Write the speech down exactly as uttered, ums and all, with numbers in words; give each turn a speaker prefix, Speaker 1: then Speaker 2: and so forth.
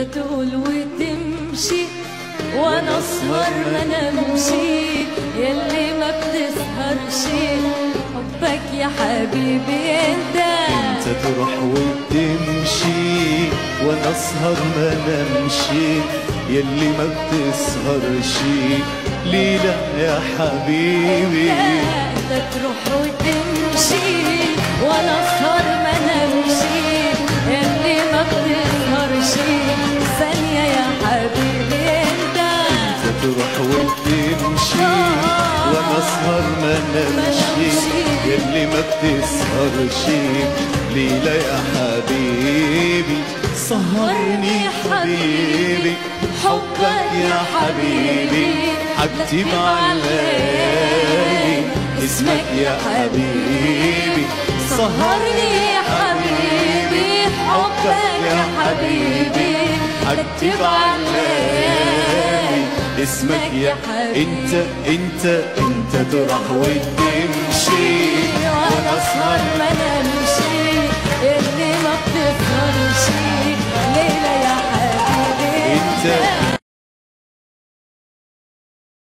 Speaker 1: تقول وتمشي وانا اسهر ما نمشي، يلي ما بتسهرش حبك يا حبيبي انت.
Speaker 2: انت تروح وتمشي وانا اسهر ما نمشي، يلي ما بتسهرش ليلى يا حبيبي.
Speaker 1: انت تروح وتمشي وانا اسهر ما نمشي، يلي ما بتسهرش ثانية يا حبيبي انت.
Speaker 2: انت تروح وتمشي وانا اسهر ما نمشي، يلي ما بتسهرش ليلى يا حبيبي. سهرني حبيبي حبك يا حبيبي، حكتب علي اسمك يا حبيبي.
Speaker 1: سهرني حبيبي حبك يا حبيبي،
Speaker 2: حكتب علي اسمك يا حبيبي. انت انت انت تروح وتمشي
Speaker 1: وانا اسهر ما نمشي، اللي ما بتسهرش ليلى يا حبيبي
Speaker 2: انت.